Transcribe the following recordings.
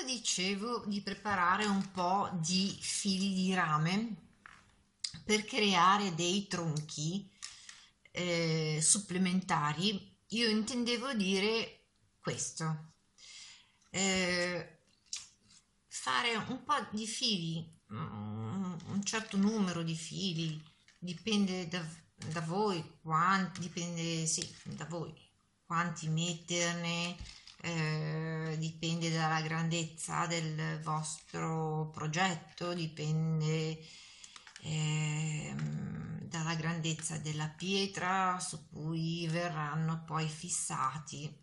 dicevo di preparare un po' di fili di rame per creare dei tronchi supplementari. Io intendevo dire questo, eh, fare un po' di fili, un certo numero di fili, dipende da voi quanti, dipende sì, da voi quanti metterne, dipende dalla grandezza del vostro progetto, dipende dalla grandezza della pietra su cui verranno poi fissati,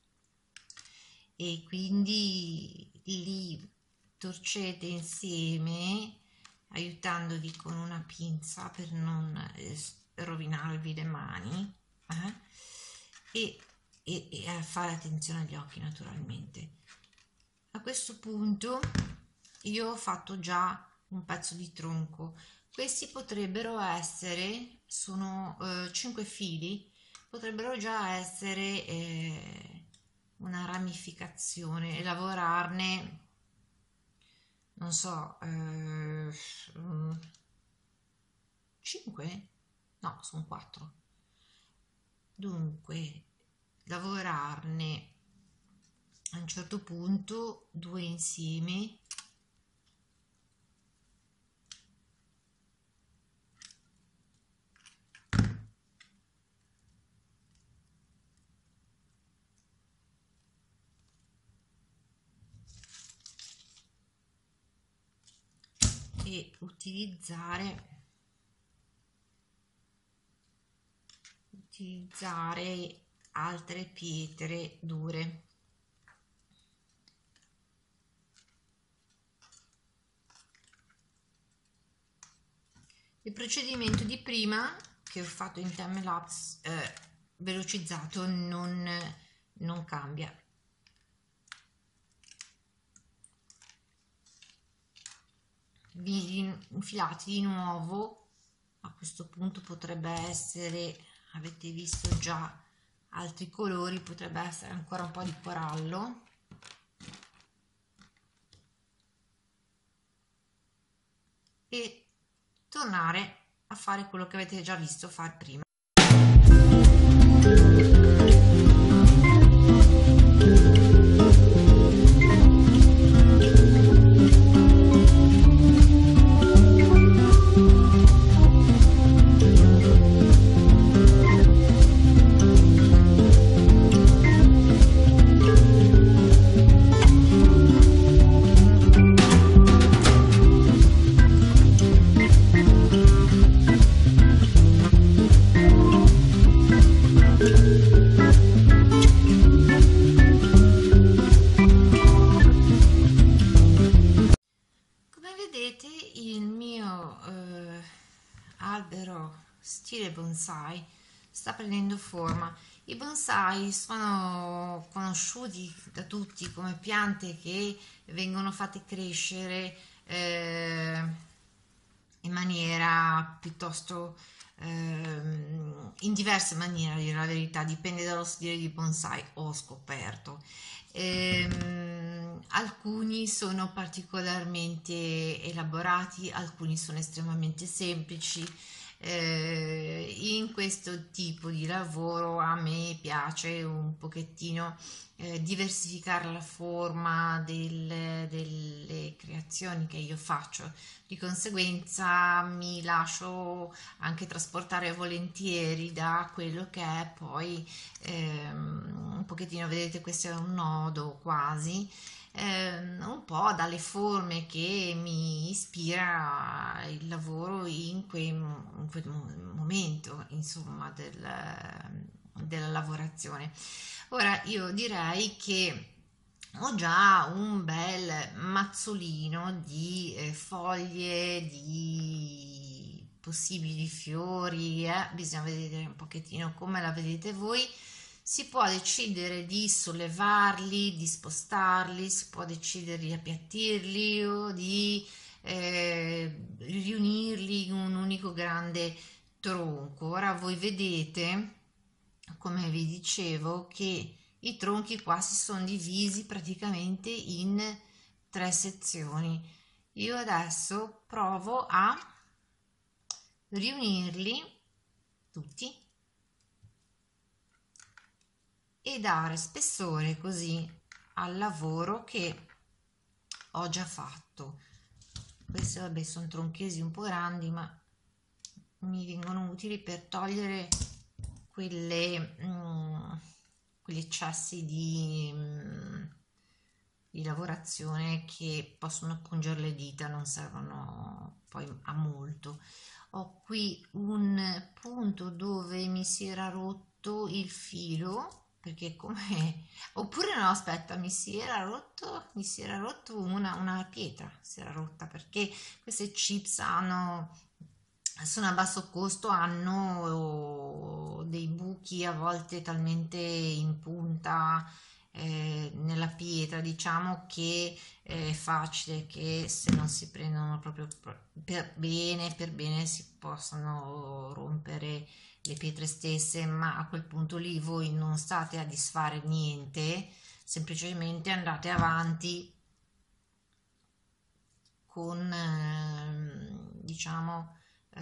e quindi li torcete insieme aiutandovi con una pinza per non rovinarvi le mani, e a fare attenzione agli occhi naturalmente. A questo punto io ho fatto già un pezzo di tronco. Questi potrebbero essere, sono 5 fili, potrebbero già essere una ramificazione e lavorarne, non so, 5? No, sono 4. Dunque, lavorarne a un certo punto 2 insieme, e utilizzare altre pietre dure. Il procedimento di prima che ho fatto in time lapse velocizzato non cambia. Vi infilate di nuovo, a questo punto potrebbe essere, avete visto già altri colori, potrebbe essere ancora un po' di corallo, e tornare a fare quello che avete già visto fare prima. Il mio albero stile bonsai sta prendendo forma. I bonsai sono conosciuti da tutti come piante che vengono fatte crescere in maniera piuttosto in diverse maniere, a dire la verità, dipende dallo stile di bonsai, ho scoperto. Alcuni sono particolarmente elaborati, alcuni sono estremamente semplici. In questo tipo di lavoro a me piace un pochettino diversificare la forma delle creazioni che io faccio. Di conseguenza mi lascio anche trasportare volentieri da quello che è poi un pochettino, vedete, questo è un nodo quasi, un po' dalle forme che mi ispira il lavoro in quel momento, insomma, della lavorazione. Ora io direi che ho già un bel mazzolino di foglie, di possibili fiori, bisogna vedere un pochettino come la vedete voi. Si può decidere di sollevarli, di spostarli, si può decidere di appiattirli o di riunirli in un unico grande tronco. Ora voi vedete, come vi dicevo, che i tronchi qua si sono divisi praticamente in 3 sezioni. Io adesso provo a riunirli tutti e dare spessore così al lavoro che ho già fatto. Questi vabbè sono tronchesi un po' grandi, ma mi vengono utili per togliere quegli eccessi di lavorazione che possono pungere le dita, non servono poi a molto. Ho qui un punto dove mi si era rotto il filo, perché come oppure no, aspetta, mi si era rotto una pietra, si era rotta perché queste chips sono a basso costo, hanno dei buchi a volte talmente in punta nella pietra, diciamo che è facile che se non si prendono proprio per bene si possano rompere le pietre stesse, ma a quel punto lì voi non state a disfare niente, semplicemente andate avanti con diciamo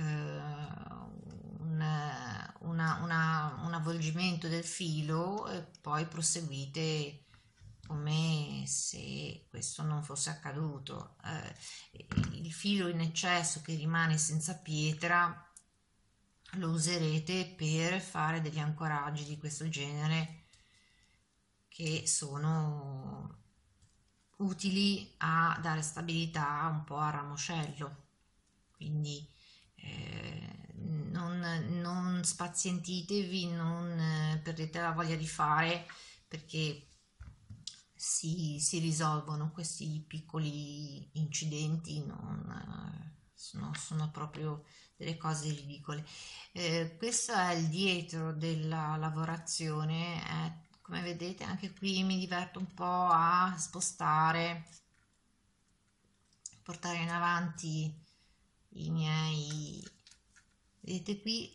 un avvolgimento del filo e poi proseguite come se questo non fosse accaduto. Il filo in eccesso che rimane senza pietra lo userete per fare degli ancoraggi di questo genere che sono utili a dare stabilità un po' al ramoscello, quindi non spazientitevi, non perdete la voglia di fare, perché si risolvono questi piccoli incidenti, sono proprio delle cose ridicole. Questo è il dietro della lavorazione, come vedete anche qui mi diverto un po' a spostare, portare in avanti i miei. Vedete qui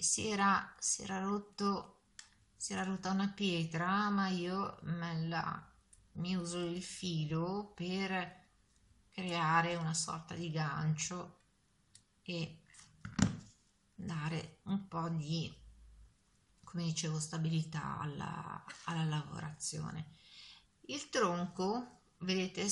si era rotta una pietra, ma io mi uso il filo per creare una sorta di gancio e dare un po' di, come dicevo, stabilità alla lavorazione. Il tronco, vedete,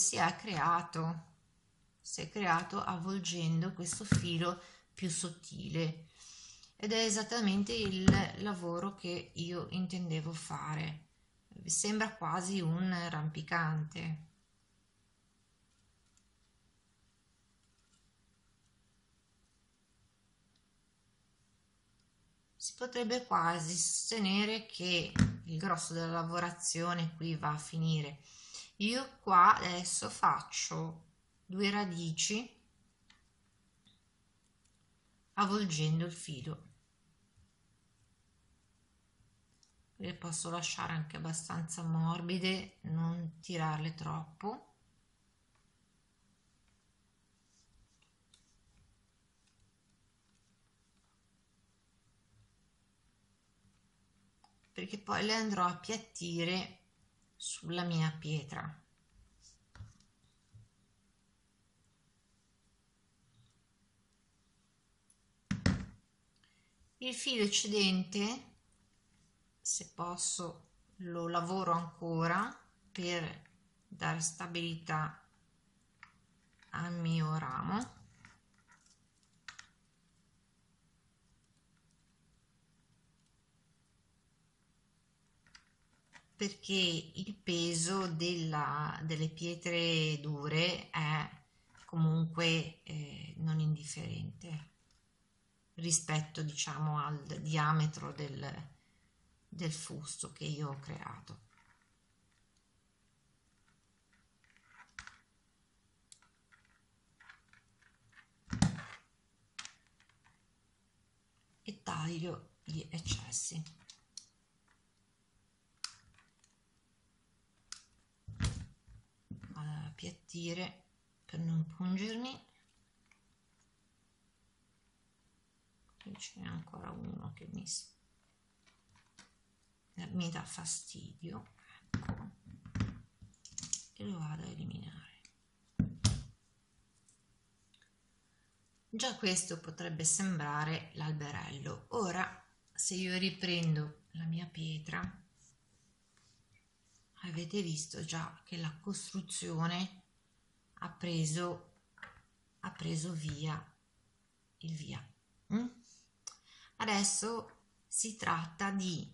si è creato avvolgendo questo filo più sottile ed è esattamente il lavoro che io intendevo fare. Sembra quasi un rampicante. Si potrebbe quasi sostenere che il grosso della lavorazione qui va a finire. Io qua adesso faccio 2 radici avvolgendo il filo. Le posso lasciare anche abbastanza morbide, non tirarle troppo. Perché poi le andrò a appiattire sulla mia pietra. Il filo eccedente, se posso, lo lavoro ancora per dare stabilità al mio ramo. Perché il peso delle pietre dure è comunque non indifferente rispetto, diciamo, al diametro del fusto che io ho creato. E taglio gli eccessi. Vado ad appiattire per non pungermi. Qui ce n'è ancora uno che mi dà fastidio, ecco, e lo vado a eliminare. Già questo potrebbe sembrare l'alberello. Ora, se io riprendo la mia pietra, avete visto già che la costruzione ha preso via il via. Mm? Adesso si tratta di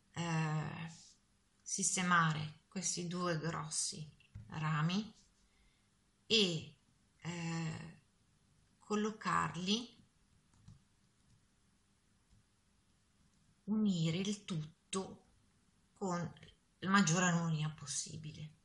sistemare questi due grossi rami e collocarli, unire il tutto con la maggiore armonia possibile.